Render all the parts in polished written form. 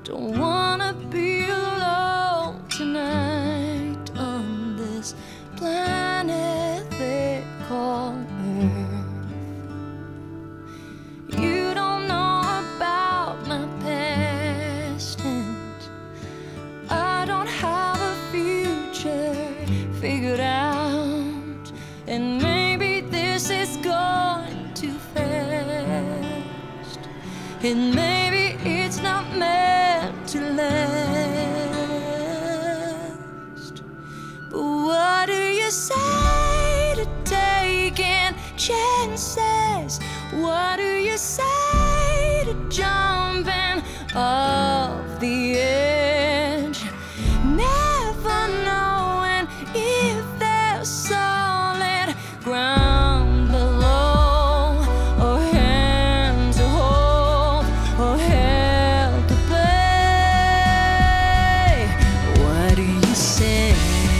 Don't wanna be alone tonight on this planet they call Earth. You don't know about my past, and I don't have a future figured out. And maybe this is going too fast, and maybe it's not meant to last. But what do you say to taking chances? What do you say to jumping off the edge? Never knowing if there's solid ground below, or hand to hold, or help to play. What do you say?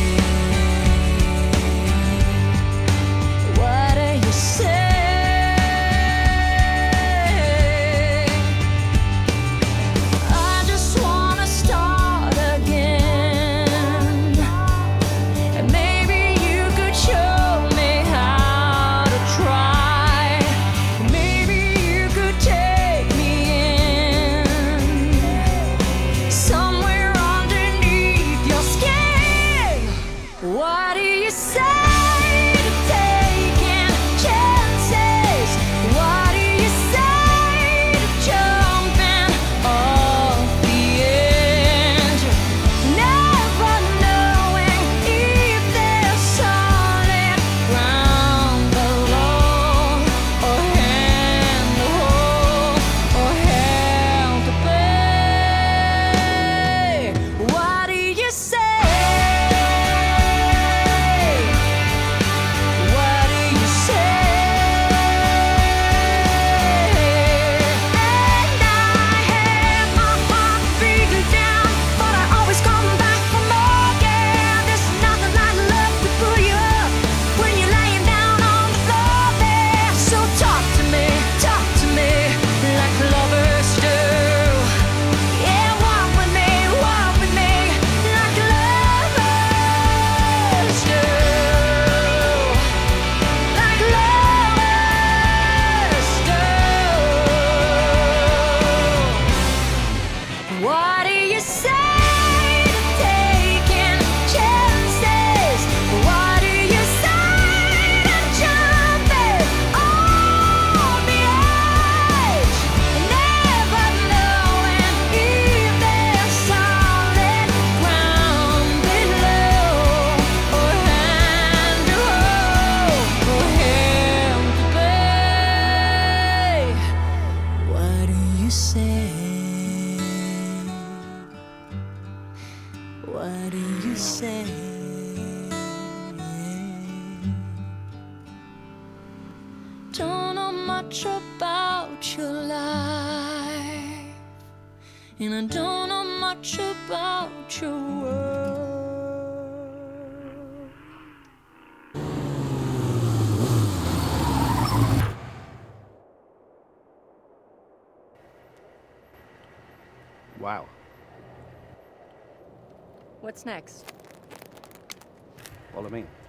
What do you say? What do you say to taking chances? What do you say to jumping off the edge? Never knowing if there's solid ground below, or hand to hold, or help to play. What do you say? What do you say to taking chances? What do you say to jumping off the edge? Never knowing if there's solid ground below, or hand to hold, or help to play. What do you say? What do you say? Don't know much about your life, and I don't know much about your world. Wow. What's next? Follow me.